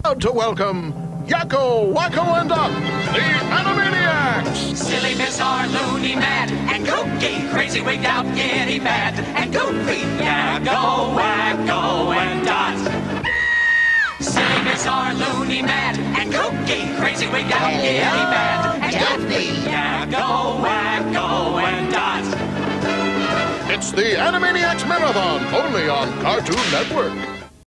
Proud to welcome Yakko, Wacko, and Duck, the Animaniacs! Silly, bizarre, loony, mad, and kooky, crazy, wigged out, giddy, mad, and goofy, Yakko, Wacko, and Dot. Silly, bizarre, loony, mad, and kooky, crazy, wigged out, giddy, mad, and goofy, Yakko, Wacko, and Dot. It's the Animaniacs Marathon, only on Cartoon Network.